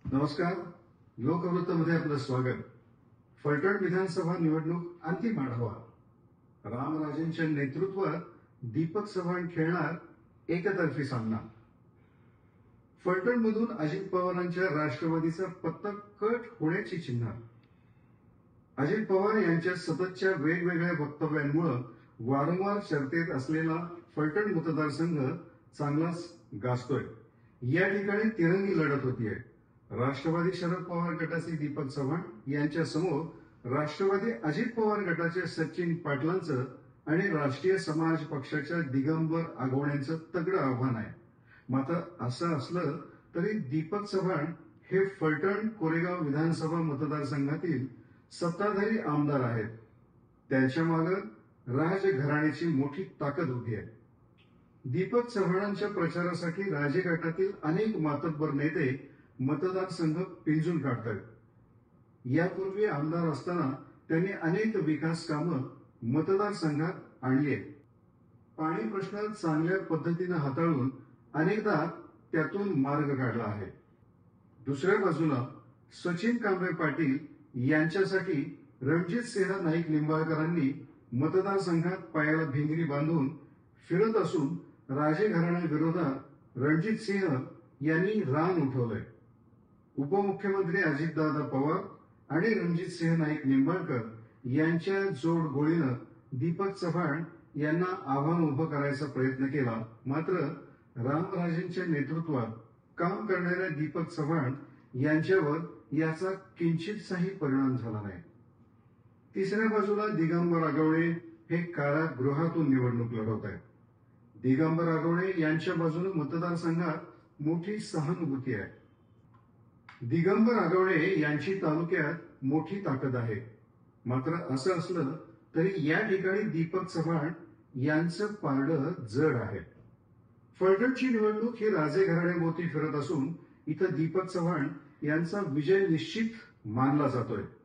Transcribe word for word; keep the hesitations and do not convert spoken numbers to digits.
नमस्कार. लोकवृत्तमध्ये आपलं स्वागत. फलटण विधानसभा निवडणूक अंतिम आढावा. रामराजेंच्या नेतृत्वात दीपक चव्हाण खेळणार एकतर्फी सामना. फलटणमधून अजित पवारांच्या राष्ट्रवादीचा पत्ता कट होण्याची चिन्ह. अजित पवार यांच्या सततच्या वेगवेगळ्या वक्तव्यांमुळे वारंवार चर्चेत असलेला फलटण मतदारसंघ चांगलाच गाजतोय. या ठिकाणी तिरंगी लढत होतीये. राष्ट्रवादी शरद पवार गटाचे दीपक चव्हाण यांच्या समोर राष्ट्रवादी अजित पवार गटाच्या सचिन पाटलांचं आणि राष्ट्रीय समाज पक्षाच्या दिगंबर आगवणेंचं तगडं आव्हान आहे. मात्र असं असलं तरी दीपक चव्हाण हे फलटण कोरेगाव विधानसभा मतदारसंघातील सत्ताधारी आमदार आहेत. त्यांच्या मागे राजघराण्याची मोठी ताकद उभी आहे. दीपक चव्हाणांच्या प्रचारासाठी राजे गटातील अनेक मातब्बर नेते मतदारसंघ पिंजून काढतात. यापूर्वी आमदार असताना त्यांनी अनेक विकास कामं मतदारसंघात आणली आहेत. पाणी प्रश्न चांगल्या पद्धतीनं हाताळून अनेकदा त्यातून मार्ग काढला आहे. दुसऱ्या बाजूला सचिन कांबळे पाटील यांच्यासाठी रणजितसिंह नाईक निंबाळकरांनी मतदारसंघात पायाला भिंगरी बांधून फिरत असून राजे घराण्याविरोधात रणजितसिंह यांनी रान उठवलंय. उपमुख्यमंत्री अजितदादा पवार आणि रणजितसिंह नाईक निंबाळकर यांच्या जोडगोळीनं दीपक चव्हाण यांना आव्हान उभं करायचा प्रयत्न केला. मात्र रामराजेंच्या नेतृत्वात काम करणाऱ्या दीपक चव्हाण यांच्यावर याचा किंचितसाही परिणाम झाला नाही. तिसऱ्या बाजूला दिगंबर आगवणे हे कारागृहातून निवडणूक लढवत आहेत. दिगंबर आगवणे यांच्या बाजूने मतदारसंघात मोठी सहानुभूती आहे. दिगंबर आगवणे यांची तालुक्यात मोठी ताकद आहे. मात्र असं असलं तरी या ठिकाणी दीपक चव्हाण यांचं पारडं जड आहे. फलटणची निवडणूक ही राजे घराण्याभोवती फिरत असून इथं दीपक चव्हाण यांचा विजय निश्चित मानला जातोय.